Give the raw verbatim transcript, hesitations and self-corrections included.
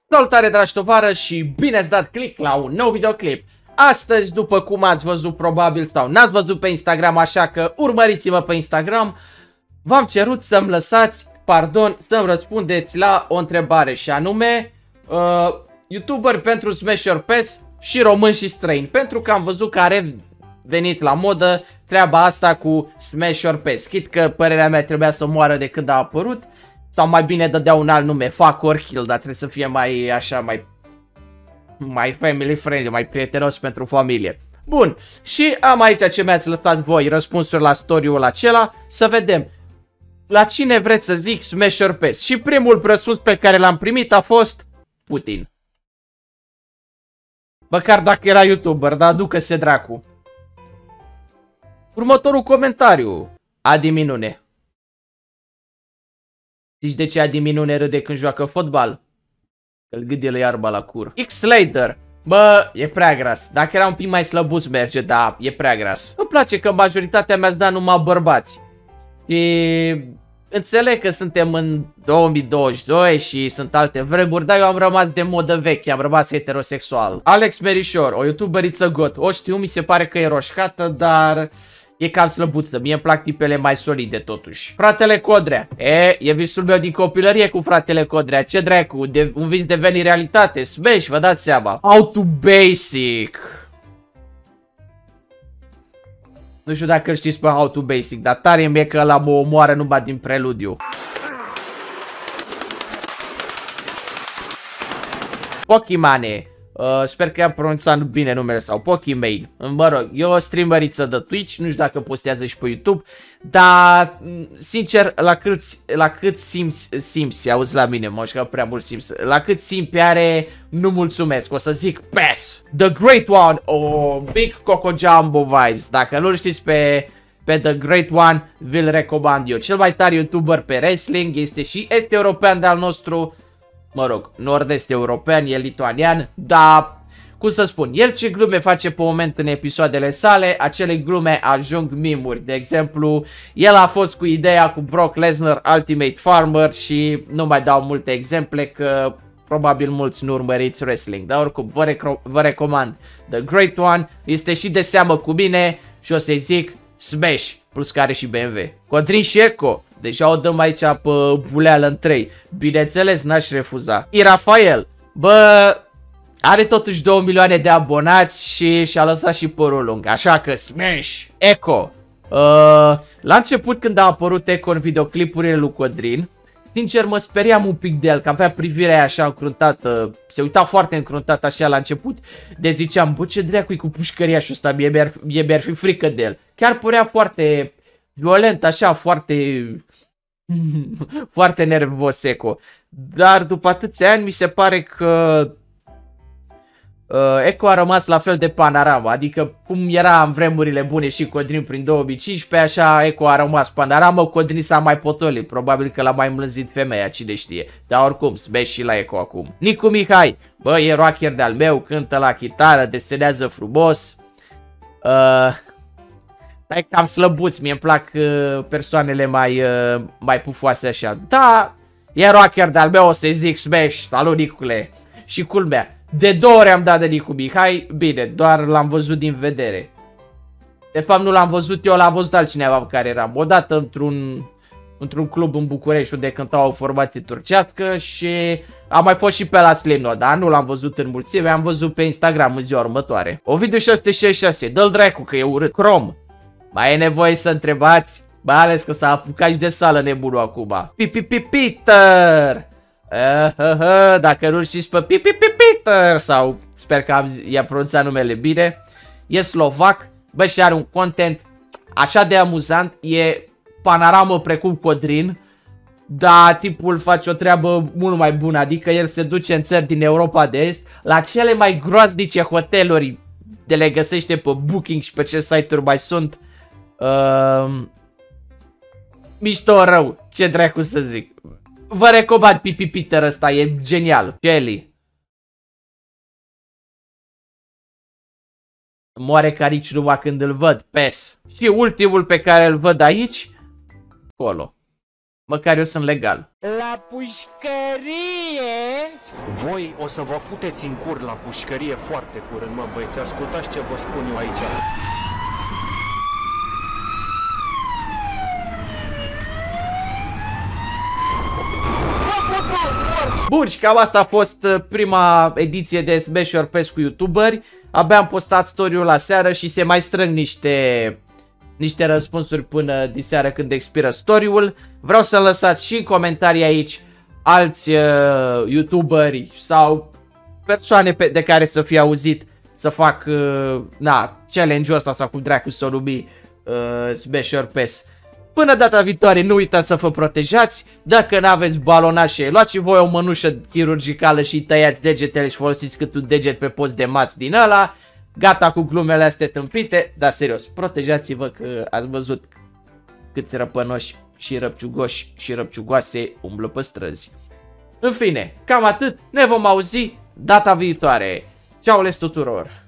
Salutare, dragi tovară, și bine ați dat click la un nou videoclip. Astăzi, după cum ați văzut probabil sau n-ați văzut pe Instagram, așa că urmăriți-mă pe Instagram, v-am cerut să-mi lăsați, pardon, să-mi răspundeți la o întrebare și anume uh, YouTuber pentru Smash Your Pass și român și străini, pentru că am văzut că are venit la modă treaba asta cu Smash Your Pass. Chit că părerea mea trebuia să moară de când a apărut, sau mai bine dădea un alt nume, Fuck or Kill, dar trebuie să fie mai așa, mai mai family friendly, mai prietenos pentru familie. Bun, și am aici ce mi-ați lăsat voi, răspunsuri la story-ul acela, să vedem la cine vreți să zic Smash Your Pass. Și primul răspuns pe care l-am primit a fost Putin. Măcar dacă era YouTuber, dar ducă-se dracu. Următorul comentariu, Adi Minune. Zici de ce Adi Minune râde când joacă fotbal? Că-l gâdie iarba la cur. X-Slader. Bă, e prea gras. Dacă era un pic mai slăbuț merge, dar e prea gras. Îmi place că majoritatea mi-ați dat numai bărbați. Și înțeleg că suntem în două mii douăzeci și doi și sunt alte vremuri, dar eu am rămas de modă veche, am rămas heterosexual. Alex Merișor, o youtuberiță got. O știu, mi se pare că e roșcată, dar e cam slăbuță, mie îmi plac tipele mai solide totuși. Fratele Codrea. E, e visul meu din copilărie cu fratele Codrea. Ce dracu, de, un vis deveni realitate. Smash, vă dați seama. How to Basic. Nu știu dacă știți pe How to Basic, dar tare mie că ăla mă omoară numai din preludiu. Pokimane. Uh, sper că am pronunțat bine numele sau Pokimane. Mă rog, e o streameriță de Twitch, nu știu dacă postează și pe YouTube, dar sincer, la cât, la cât simți, simți, auzi la mine, mă știu că prea mult simți, la cât simți are, nu mulțumesc, o să zic Pass, The Great One, oh, Big Coco Jumbo vibes. Dacă nu știți pe, pe The Great One, vi-l recomand eu. Cel mai tare YouTuber pe wrestling, este și este european de al nostru. Mă rog, nord-est european, e lituanian, dar, cum să spun, el ce glume face pe moment în episoadele sale, acele glume ajung mimuri. De exemplu, el a fost cu ideea cu Brock Lesnar Ultimate Farmer și nu mai dau multe exemple că probabil mulți nu urmăriți wrestling. Dar oricum, vă, rec vă recomand The Great One, este și de seamă cu mine și o să-i zic Smash, plus care și B M W. Codrin și Eco. Deja o dăm aici pe buleală în trei. Bineînțeles, n-aș refuza. Irafael. Bă, are totuși două milioane de abonați și și-a lăsat și părul lung. Așa că Smash. Eco. Uh, la început când a apărut Eco în videoclipurile lui Codrin, sincer mă speriam un pic de el, că avea privirea așa încruntată. Se uita foarte încruntat așa la început. De ziceam, bă, ce dracu-i cu pușcăriașul ăsta, mie mi-ar mi fi frică de el. Chiar părea foarte violent, așa, foarte foarte nervos Eco. Dar după atâția ani mi se pare că uh, Eco a rămas la fel de panorama. Adică cum era în vremurile bune și Codrin prin două mii cincisprezece, așa Eco a rămas panorama. Codrin s-a mai potolit. Probabil că l-a mai mlânzit femeia, cine știe. Dar oricum, Smash și la Eco acum. Nicu Mihai. Bă, e rocker de-al meu, cântă la chitară, desenează frumos. Uh... Dar e cam slăbuț, mie îmi plac uh, persoanele mai, uh, mai pufoase așa. Da, e rocker de-al meu, o să-i zic Smash, salut Nicule. Și culmea, de două ori am dat de Nicu Mihai, bine, doar l-am văzut din vedere. De fapt nu l-am văzut eu, l-am văzut altcineva pe care eram. Odată într-un într-un club în București unde cântau o formație turcească și am mai fost și pe la Slimno, dar nu l-am văzut în mulțime, am văzut pe Instagram în ziua următoare. Ovidiu șase sute șaizeci și șase, dă-l dracu că e urât. Chrome. Mai e nevoie să întrebați? Mai ales că s-a apucat și de sală nebunul acum. Pipi Peter! Uh, uh, uh, dacă nu știți pe Pipi Peter, sau sper că i-a pronunțat numele bine, e slovac, bă, și are un content așa de amuzant, e panoramă precum Codrin, dar tipul face o treabă mult mai bună, adică el se duce în țări din Europa de Est, la cele mai groaznice hoteluri, de le găsește pe Booking și pe ce site-uri mai sunt. Uh, mișto rău, ce dracu să zic. Vă recomand Pipi Peter ăsta, e genial. Kelly. Moare ca nici numai când îl văd. Pass. Și ultimul pe care îl văd aici, Colo. Măcar eu sunt legal. La pușcărie! Voi o să vă puteți în cur la pușcărie foarte curând, mă băieți, ascultați ce vă spun eu aici. Bun, și cam asta a fost prima ediție de Smash Your Pets cu youtuberi. Abia am postat story-ul la seară și se mai strâng niște, niște răspunsuri până diseară când expiră story-ul. Vreau să lăsați și în comentarii aici alți uh, youtuberi sau persoane pe, de care să fie auzit să fac uh, na, challenge-ul ăsta sau cum dracu să o numi uh, Smash Your Pets. Până data viitoare, nu uitați să vă protejați. Dacă n-aveți balonașe, luați și voi o mănușă chirurgicală și tăiați degetele și folosiți cât un deget pe post de mați din ăla. Gata cu glumele astea tâmpite, dar serios, protejați-vă că ați văzut câți răpănoși și răpciugoși și răpciugoase umblă pe străzi. În fine, cam atât, ne vom auzi data viitoare. Ceau les tuturor!